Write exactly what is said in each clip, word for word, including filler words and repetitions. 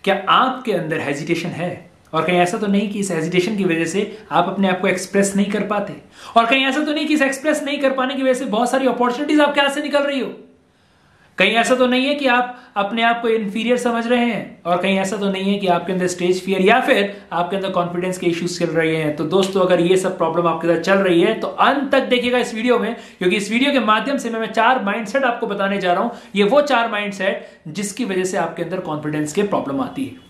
क्या आपके अंदर हेजिटेशन है? और कहीं ऐसा तो नहीं कि इस हेजिटेशन की वजह से आप अपने आप को एक्सप्रेस नहीं कर पाते? और कहीं ऐसा तो नहीं कि इस एक्सप्रेस नहीं कर पाने की वजह से बहुत सारी अपॉर्चुनिटीज आपके हाथ से निकल रही हो? कहीं ऐसा तो नहीं है कि आप अपने आप को इंफीरियर समझ रहे हैं? और कहीं ऐसा तो नहीं है कि आपके अंदर स्टेज फियर या फिर आपके अंदर कॉन्फिडेंस के इश्यूज चल रहे हैं? तो दोस्तों, अगर ये सब प्रॉब्लम आपके साथ चल रही है तो अंत तक देखिएगा इस वीडियो में, क्योंकि इस वीडियो के माध्यम से मैं, मैं चार माइंडसेट आपको बताने जा रहा हूं। ये वो चार माइंडसेट जिसकी वजह से आपके अंदर कॉन्फिडेंस के प्रॉब्लम आती है।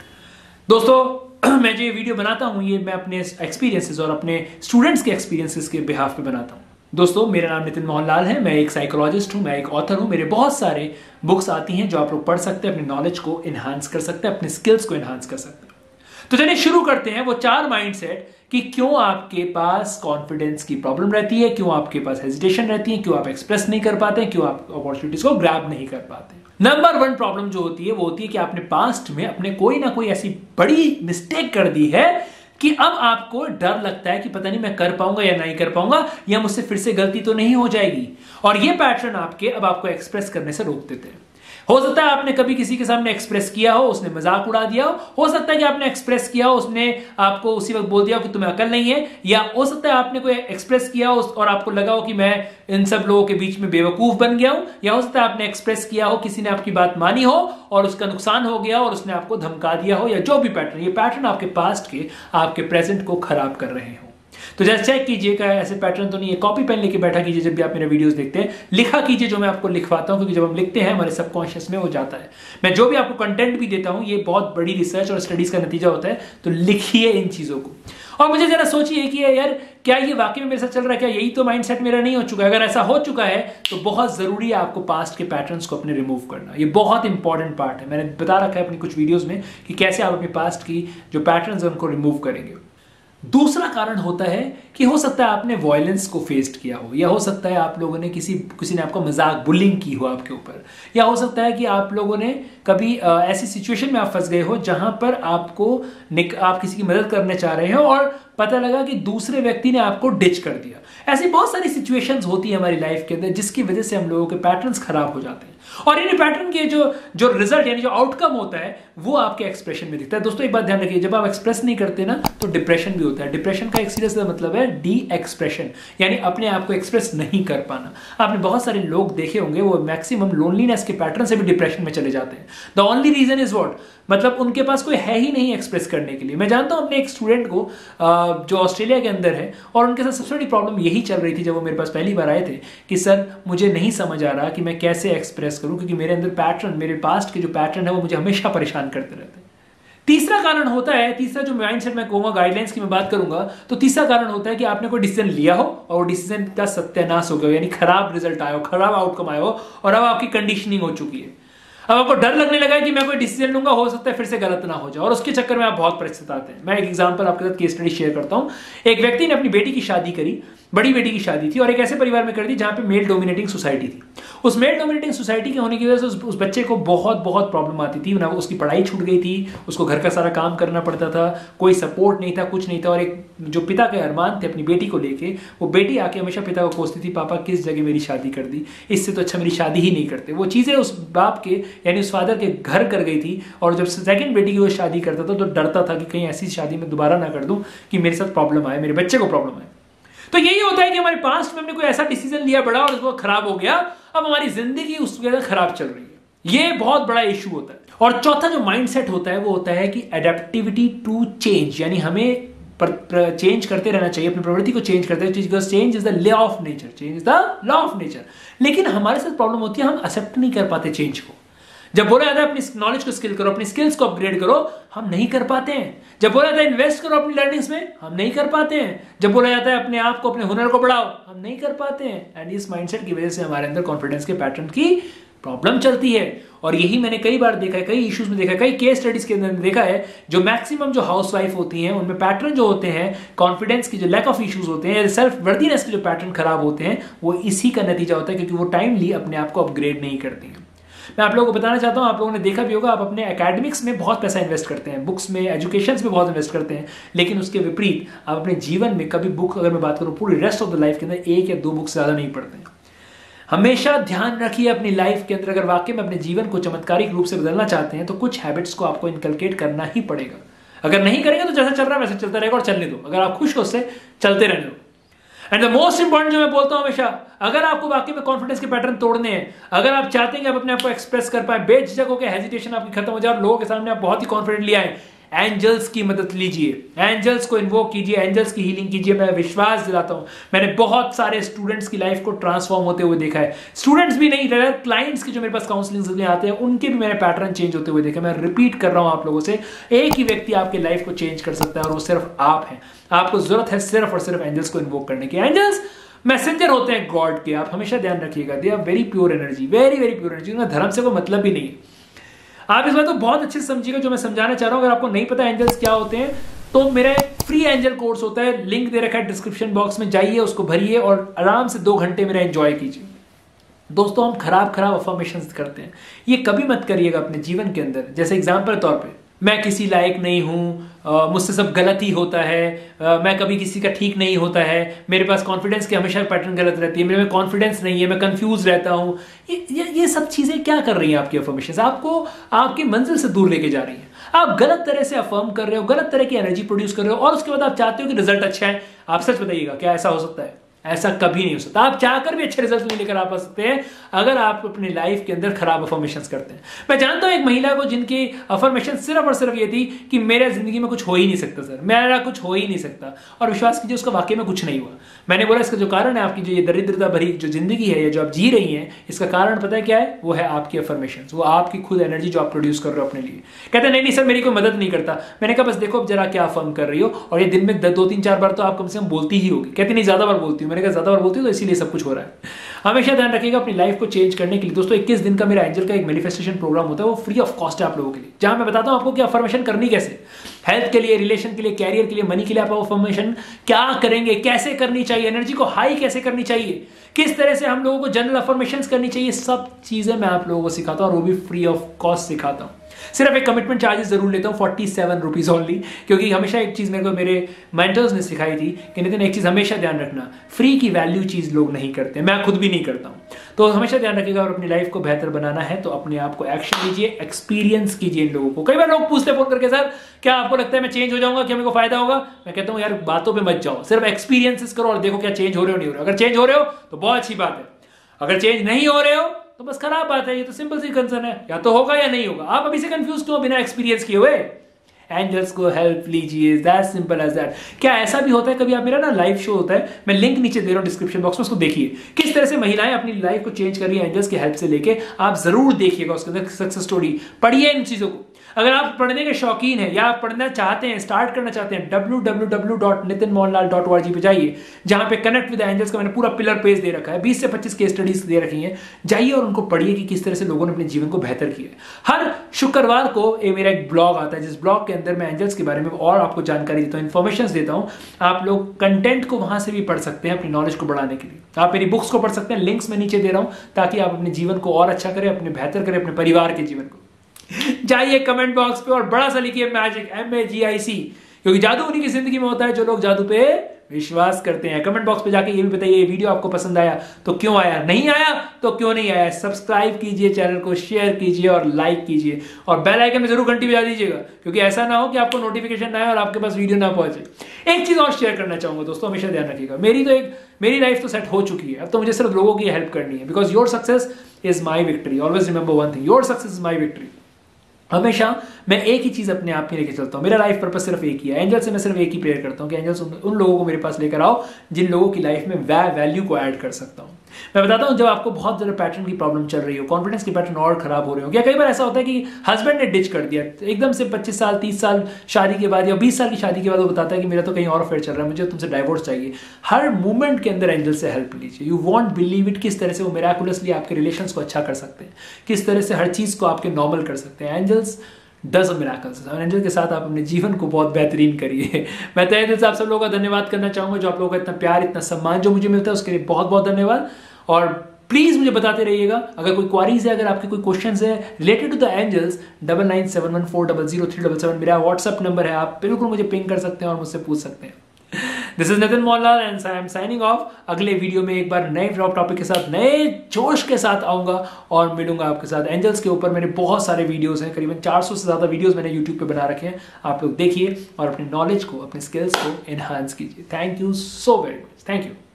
दोस्तों, मैं जो ये वीडियो बनाता हूं ये मैं अपने एक्सपीरियंसेस और अपने स्टूडेंट्स के एक्सपीरियंसेस के बिहाफ पे बनाता हूं। दोस्तों, मेरा नाम नितिन मोहनलाल है, मैं एक साइकोलॉजिस्ट हूं, मैं एक ऑथर हूं। मेरे बहुत सारे बुक्स आती हैं जो आप लोग पढ़ सकते हैं, अपनी नॉलेज को एनहांस कर सकते हैं, अपने स्किल्स को एनहांस कर सकते हैं। तो चलिए शुरू करते हैं वो चार माइंडसेट कि क्यों आपके पास कॉन्फिडेंस की प्रॉब्लम रहती है, क्यों आपके पास हेजिटेशन रहती है, क्यों आप एक्सप्रेस नहीं कर पाते, क्यों आप अपॉर्चुनिटीज को ग्रैब नहीं कर पाते। नंबर वन प्रॉब्लम जो होती है वो होती है कि आपने पास्ट में अपने कोई ना कोई ऐसी बड़ी मिस्टेक कर दी है कि अब आपको डर लगता है कि पता नहीं मैं कर पाऊंगा या नहीं कर पाऊंगा, या मुझसे फिर से गलती तो नहीं हो जाएगी। और ये पैटर्न आपके अब आपको एक्सप्रेस करने से रोक देते हैं। हो सकता है आपने कभी किसी के सामने एक्सप्रेस किया हो, उसने मजाक उड़ा दिया हो। हो सकता है कि आपने एक्सप्रेस किया हो, उसने आपको उसी वक्त बोल दिया हो कि तुम्हें अकल नहीं है। या हो सकता है आपने कोई एक्सप्रेस किया हो और आपको लगा हो कि मैं इन सब लोगों के बीच में बेवकूफ बन गया हूं। या हो सकता है आपने एक्सप्रेस किया हो, किसी ने आपकी बात मानी हो और उसका नुकसान हो गया और उसने आपको धमका दिया हो, या जो भी पैटर्न, ये पैटर्न आपके पास्ट के आपके प्रेजेंट को खराब कर रहे हो। तो जैसे चेक कीजिएगा ऐसे पैटर्न तो नहीं है। कॉपी पेन लेके बैठा कीजिए जब भी आप मेरे वीडियोस देखते हैं, लिखा कीजिए जो मैं आपको लिखवाता हूं, क्योंकि जब हम लिखते हैं हमारे सबकॉन्शियस में वो जाता है। मैं जो भी आपको कंटेंट भी देता हूं ये बहुत बड़ी रिसर्च और स्टडीज का नतीजा होता है। तो लिखिए इन चीजों को और मुझे जरा सोचिए कि यार क्या ये वाकई में मेरे साथ चल रहा है, क्या यही तो माइंडसेट मेरा नहीं हो चुका है? अगर ऐसा हो चुका है तो बहुत जरूरी है आपको पास्ट के पैटर्न्स को अपने रिमूव करना। ये बहुत इंपॉर्टेंट पार्ट है। मैंने बता रखा है अपनी कुछ वीडियोस में कि कैसे आप अपने पास्ट की जो पैटर्न्स है उनको रिमूव करेंगे। दूसरा कारण होता है कि हो सकता है आपने वायलेंस को फेस्ड किया हो, या हो सकता है आप लोगों ने किसी किसी ने आपको मजाक बुलिंग की हो आपके ऊपर, या हो सकता है कि आप लोगों ने कभी आ, ऐसी सिचुएशन में आप फंस गए हो जहां पर आपको आप किसी की मदद करने चाह रहे हो और पता लगा कि दूसरे व्यक्ति ने आपको डिच कर दिया। ऐसी बहुत सारी सिचुएशंस होती है हमारी लाइफ के अंदर जिसकी वजह से हम लोगों के पैटर्न्स खराब हो जाते हैं। और इन पैटर्न के जो जो रिजल्ट यानी जो आउटकम होता है वो आपके एक्सप्रेशन में दिखता है। दोस्तों, एक बात ध्यान रखिए, जब आप एक्सप्रेस नहीं करते ना तो डिप्रेशन भी होता है। डिप्रेशन का एक सीरियस मतलब है डी एक्सप्रेशन, यानी अपने आप को एक्सप्रेस नहीं कर पाना। आपने बहुत सारे लोग देखे होंगे वो मैक्सिमम लोनलीनेस के पैटर्न से भी डिप्रेशन में चले जाते हैं। The only reason is what, मतलब उनके पास कोई है ही नहीं एक्सप्रेस करने के लिए। मैं जानता हूं अपने एक स्टूडेंट को जो ऑस्ट्रेलिया के अंदर है, और उनके साथ सबसे बड़ी प्रॉब्लम यही चल रही थी जब वो मेरे पास पहली बार आए थे कि सर मुझे नहीं समझ आ रहा कि मैं कैसे एक्सप्रेस करूं, क्योंकि मेरे अंदर पैटर्न, मेरे पास्ट के जो पैटर्न है वो मुझे हमेशा परेशान करते रहते हैं। तीसरा कारण होता है, तीसरा जो माइंडसेट मैं कहूंगा, गाइडलाइंस की मैं बात करूंगा, तो तीसरा कारण होता है कि आपने कोई डिसीजन लिया हो और वो डिसीजन का सत्यानाश हो गया, यानी खराब रिजल्ट आया हो, खराब आउटकम आया हो, और अब आपकी कंडीशनिंग हो चुकी है। अब आपको डर लगने लगा है कि मैं कोई डिसीजन लूंगा, हो सकता है फिर से गलत ना हो जाए, और उसके चक्कर में आप बहुत परेशान हैं। मैं एक एग्जांपल आपके साथ केस स्टडी शेयर करता हूं। एक व्यक्ति ने अपनी बेटी की शादी करी, बड़ी बेटी की शादी थी, और एक ऐसे परिवार में कर दी जहां पे मेल डोमिनेटिंग सोसाइटी थी। उस मेल डोमिनेटिंग सोसाइटी के होने की वजह से उस, उस बच्चे को बहुत बहुत प्रॉब्लम आती थी ना। उसकी पढ़ाई छूट गई थी, उसको घर का सारा काम करना पड़ता था, कोई सपोर्ट नहीं था, कुछ नहीं था। और एक जो पिता के अरमान थे अपनी बेटी को लेके, वो बेटी आके हमेशा पिता को कोसती थी, पापा किस जगह मेरी शादी कर दी, इससे तो अच्छा मेरी शादी ही नहीं करते। वो चीजें उस बाप के यानी उस फादर के घर कर गई थी। और जब सेकंड बेटी की वो शादी करता था तो डरता था कि कहीं ऐसी शादी में दोबारा ना कर दूं कि मेरे साथ प्रॉब्लम आए, मेरे बच्चे को प्रॉब्लम आए। तो यही होता है कि हमारे पास्ट में हमने कोई ऐसा डिसीजन लिया बड़ा और उसको खराब हो गया, अब हमारी जिंदगी उस वजह से खराब चल रही है। ये बहुत बड़ा इशू होता है। और चौथा जो माइंडसेट होता है वो होता है कि एडेप्टिविटी टू चेंज, यानी हमें चेंज करते रहना चाहिए, अपनी प्रवृत्ति को चेंज करते हैं। Because change is the law of nature, change is the law of nature. लेकिन हमारे साथ प्रॉब्लम होती है, हम एक्सेप्ट नहीं कर पाते चेंज को। जब बोला जाता है अपनी नॉलेज को स्किल करो, अपनी स्किल्स को अपग्रेड करो, हम नहीं कर पाते हैं। जब बोला जाता है इन्वेस्ट करो अपनी लर्निंग्स में, हम नहीं कर पाते हैं। जब बोला जाता है अपने आप को, अपने हुनर को बढ़ाओ, हम नहीं कर पाते हैं। एंड इस माइंडसेट की वजह से हमारे अंदर कॉन्फिडेंस के पैटर्न की प्रॉब्लम चलती है। और यही मैंने कई बार देखा है, कई इश्यूज में देखा है, कई केस स्टडीज के अंदर देखा है, जो मैक्सिमम जो हाउसवाइफ होती हैं उनमें पैटर्न जो होते हैं, कॉन्फिडेंस की जो लैक ऑफ इश्यूज होते हैं, सेल्फ वर्दीनेस के जो पैटर्न खराब होते हैं, वो इसी का नतीजा होता है, क्योंकि वो टाइमली अपने आप को अपग्रेड नहीं करती हैं। मैं आप लोगों को बताना चाहता हूं, आप लोगों ने देखा भी होगा, आप अपने एकेडमिक्स में बहुत पैसा इन्वेस्ट करते हैं, बुक्स में, एजुकेशन में बहुत इन्वेस्ट करते हैं, लेकिन उसके विपरीत आप अपने जीवन में कभी बुक, अगर मैं बात करूं पूरी रेस्ट ऑफ द लाइफ के अंदर, एक या दो बुक से ज्यादा नहीं पढ़ते हैं। हमेशा ध्यान रखिए अपनी लाइफ के अंदर, अगर वाकई में अपने जीवन को चमत्कारिक रूप से बदलना चाहते हैं तो कुछ हैबिट्स को आपको इनकलकेट करना ही पड़ेगा। अगर नहीं करेंगे तो जैसा चल रहा है वैसे चलता रहेगा और चलने दो। अगर आप खुश हो उससे, चलते रहने दो। एंड द मोस्ट इंपॉर्टेंट जो मैं बोलता हूं हमेशा, अगर आपको वाकई में कॉन्फिडेंस के पैटर्न तोड़ने हैं, अगर आप चाहते हैं कि आप अपने आप को एक्सप्रेस कर पाए, बेझिझक होकर हेजिटेशन आपकी खत्म हो जाए और लोगों के सामने आप बहुत ही कॉन्फिडेंटली आए, एंजल्स की मदद लीजिए, एंजल्स को इन्वोक कीजिए, एंजल्स की हीलिंग कीजिए। मैं विश्वास दिलाता हूं, मैंने बहुत सारे स्टूडेंट्स की लाइफ को ट्रांसफॉर्म होते हुए देखा है। स्टूडेंट्स भी नहीं, क्लाइंट्स की जो मेरे पास काउंसलिंग के लिए आते हैं उनके भी मैंने पैटर्न चेंज होते हुए देखा। मैं रिपीट कर रहा हूं आप लोगों से, एक ही व्यक्ति आपके लाइफ को चेंज कर सकता है और वो सिर्फ आप हैं। आपको जरूरत है सिर्फ और सिर्फ एंजल्स को इन्वोक करने की। एंजल्स मैसेंजर होते हैं गॉड के, आप हमेशा ध्यान रखिएगा। They are very pure energy, very very pure energy. उनका धर्म से कोई मतलब भी नहीं है। आप इस बात को बहुत अच्छे से समझिएगा जो मैं समझाना चाह रहा हूं। अगर आपको नहीं पता एंजल्स क्या होते हैं तो मेरा फ्री एंजल कोर्स होता है, लिंक दे रखा है डिस्क्रिप्शन बॉक्स में, जाइए उसको भरिए और आराम से दो घंटे मेरा एंजॉय कीजिए। दोस्तों, हम खराब खराब अफर्मेशंस करते हैं, ये कभी मत करिएगा अपने जीवन के अंदर। जैसे एग्जाम्पल तौर पे, मैं किसी लायक नहीं हूं, मुझसे सब गलत ही होता है, आ, मैं कभी किसी का ठीक नहीं होता है, मेरे पास कॉन्फिडेंस की हमेशा पैटर्न गलत रहती है, मेरे में कॉन्फिडेंस नहीं है, मैं कंफ्यूज रहता हूं। ये, ये ये सब चीजें क्या कर रही हैं आपकी अफर्मेशंस? आपको आपकी मंजिल से दूर लेके जा रही हैं। आप गलत तरह से अफर्म कर रहे हो, गलत तरह की एनर्जी प्रोड्यूस कर रहे हो और उसके बाद आप चाहते हो कि रिजल्ट अच्छा है। आप सच बताइएगा, क्या ऐसा हो सकता है? ऐसा कभी नहीं हो सकता। आप चाहकर भी अच्छे रिजल्ट नहीं लेकर आ पा सकते हैं अगर आप अपने लाइफ के अंदर खराब अफर्मेशंस करते हैं। मैं जानता हूं एक महिला को जिनकी अफर्मेशन सिर्फ और सिर्फ ये थी कि मेरे जिंदगी में कुछ हो ही नहीं सकता सर, मेरा कुछ हो ही नहीं सकता, और विश्वास कीजिए उसका वाकई में कुछ नहीं हुआ। मैंने बोला इसका जो कारण है, आपकी जो ये दरिद्रता भरी जो जिंदगी है, जो आप जी रही हैं, इसका कारण पता है क्या है? वो है आपकी अफर्मेशंस, वो आपकी खुद एनर्जी जो आप प्रोड्यूस कर रहे हो अपने लिए। कहते नहीं नहीं सर मेरी कोई मदद नहीं करता। मैंने कहा बस देखो अब जरा क्या अफर्म कर रही हो, और ये दिन में दो तीन चार बार तो आप कम से कम बोलती ही होगी। कहती नहीं ज्यादा बार बोलती हूँ। मैंने कहा ज्यादा बार बोलती हूँ तो इसीलिए सब कुछ हो रहा है। हमेशा ध्यान रखिएगा अपनी लाइफ को चेंज करने के लिए। दोस्तों, इक्कीस दिन का मेरा एंजल का एक मैनिफेस्टेशन प्रोग्राम होता है, वो फ्री ऑफ कॉस्ट है आप लोगों के लिए, जहां मैं बताता हूं आपको कि अफर्मेशन करनी कैसे, हेल्थ के लिए, रिलेशन के लिए, कैरियर के लिए, मनी के लिए आप अफर्मेशन क्या करेंगे, कैसे करनी चाहिए, एनर्जी को हाई कैसे करनी चाहिए, किस तरह से हम लोगों को जनरल अफर्मेशंस करनी चाहिए, सब चीजें मैं आप लोगों को सिखाता हूं और वो भी फ्री ऑफ कॉस्ट सिखाता हूं। सिर्फ एक कमिटमेंट चार्जेस जरूर लेता हूं, फोर्टी सेवन रुपीज ओनली, क्योंकि हमेशा एक चीज मेरे को मेरे मेंटर्स ने सिखाई थी कि नितिन एक चीज हमेशा ध्यान रखना, फ्री की वैल्यू चीज लोग नहीं करते, मैं खुद भी नहीं करता हूं। तो हमेशा ध्यान रखिएगा, और अपनी लाइफ को बेहतर बनाना है तो अपने आप को एक्शन लीजिए, एक्सपीरियंस कीजिए इन लोगों को। कई बार लोग पूछते फोन करके, सर क्या आपको लगता है मैं चेंज हो जाऊंगा, क्या मेरे को फायदा होगा? मैं कहता हूं यार बातों पे मत जाओ, सिर्फ एक्सपीरियंसेस करो और देखो क्या चेंज हो रहे हो नहीं हो रहे हो। अगर चेंज हो रहे हो तो बहुत अच्छी बात है, अगर चेंज नहीं हो रहे हो तो बस खराब बात है। ये तो सिंपल सी कंसर्न है, या तो होगा या नहीं होगा। आप अभी से कंफ्यूज क्यों बिना एक्सपीरियंस किए हुए? एंजल्स को हेल्प लीजिए, दैट सिंपल एज दैट। क्या ऐसा भी होता है कभी, आप मेरा ना लाइव शो होता है, मैं लिंक नीचे दे रहा हूं डिस्क्रिप्शन बॉक्स में, उसको देखिए किस तरह से महिलाएं अपनी लाइफ को चेंज कर रही है एंजल्स की हेल्प से लेके। आप जरूर देखिएगा उसके अंदर सक्सेस स्टोरी, पढ़िए इन चीजों को। अगर आप पढ़ने के शौकीन हैं या आप पढ़ना चाहते हैं, स्टार्ट करना चाहते हैं, W W W dot Nitin Mohanlal dot O R G पे जाइए, जहां पे कनेक्ट विद एंजल्स का मैंने पूरा पिलर पेज दे रखा है, बीस से पच्चीस केस स्टडीज दे रखी हैं। जाइए और उनको पढ़िए कि किस तरह से लोगों ने अपने जीवन को बेहतर किया। हर शुक्रवार को ये मेरा एक ब्लॉग आता है, जिस ब्लॉग के अंदर मैं एंजल्स के बारे में और आपको जानकारी देता हूं, इन्फॉर्मेशन देता हूं। आप लोग कंटेंट को वहां से भी पढ़ सकते हैं अपनी नॉलेज को बढ़ाने के लिए। आप मेरी बुक्स को पढ़ सकते हैं, लिंक्स मैं नीचे दे रहा हूं, ताकि आप अपने जीवन को और अच्छा करें, अपने बेहतर करें, अपने परिवार के जीवन को। जाइए कमेंट बॉक्स पे और बड़ा सा लिखिए मैजिक, एम ए जी आई सी, क्योंकि जादू उन्हीं की जिंदगी में होता है जो लोग जादू पे विश्वास करते हैं। कमेंट बॉक्स पे जाके ये भी बताइए ये वीडियो आपको पसंद आया तो क्यों आया, नहीं आया तो क्यों नहीं आया। सब्सक्राइब कीजिए, चैनल को शेयर कीजिए और लाइक कीजिए, और बेल आइकन में जरूर घंटी बजा दीजिएगा, क्योंकि ऐसा ना हो कि आपको नोटिफिकेशन ना आए और आपके पास वीडियो ना पहुंचे। एक चीज और शेयर करना चाहूंगा दोस्तों, हमेशा ध्यान रखिएगा, मेरी तो एक मेरी लाइफ तो सेट हो चुकी है, अब तो मुझे सिर्फ लोगों की हेल्प करनी है। Because your success is my victory, always remember one thing, your success is my victory. हमेशा मैं एक ही चीज अपने आप में लेके चलता हूं, मेरा लाइफ पर्पस सिर्फ एक ही है। एंजल से मैं सिर्फ एक ही प्रेयर करता हूं कि एंजल्स उन, उन लोगों को मेरे पास लेकर आओ जिन लोगों की लाइफ में वै वैल्यू को ऐड कर सकता हूं। मैं बताता हूं, जब आपको बहुत ज्यादा पैटर्न की प्रॉब्लम चल रही हो, कॉन्फिडेंस की पैटर्न और खराब हो रहे हो, या कई बार ऐसा होता है कि हस्बैंड ने डिच कर दिया एकदम से, पच्चीस साल तीस साल शादी के बाद या बीस साल की शादी के बाद वो बताता है कि मेरा तो कहीं और अफेयर चल रहा है, मुझे तुमसे डाइवोर्स चाहिए। हर मूवमेंट के अंदर एंजल से हेल्प लीजिए। यू वॉन्ट बिलीव इट, किस तरह से वो मिराकुलसली आपके रिलेशंस को अच्छा कर सकते हैं, किस तरह से हर चीज को आपके नॉर्मल कर सकते हैं। एंजल्स डज मिराकल्स, और एंजल के साथ आप अपने जीवन को बहुत बेहतरीन करिए। मैं तहे दिल से आप सब लोगों का धन्यवाद करना चाहूंगा, जो आप लोगों का इतना प्यार, इतना सम्मान जो मुझे मिलता है उसके लिए बहुत बहुत धन्यवाद। और प्लीज मुझे बताते रहिएगा, अगर कोई क्वारीज है, अगर आपके कोई क्वेश्चंस है related to the angels, double nine seven one four double zero three double seven मेरा व्हाट्सअप नंबर है, आप बिल्कुल मुझे पिंग कर सकते हैं और मुझसे पूछ सकते हैं। This is Nitin Mohanlal and I am signing off. अगले वीडियो में एक बार नए टॉपिक के साथ, नए जोश के साथ आऊंगा और मिलूंगा आपके साथ। एंजल्स के ऊपर मेरे बहुत सारे वीडियोस हैं, करीबन चार सौ से ज्यादा वीडियोस मैंने यूट्यूब पे बना रखे हैं। आप लोग देखिए और अपनी नॉलेज को, अपने स्किल्स को एनहांस कीजिए। Thank you so very much. Thank you.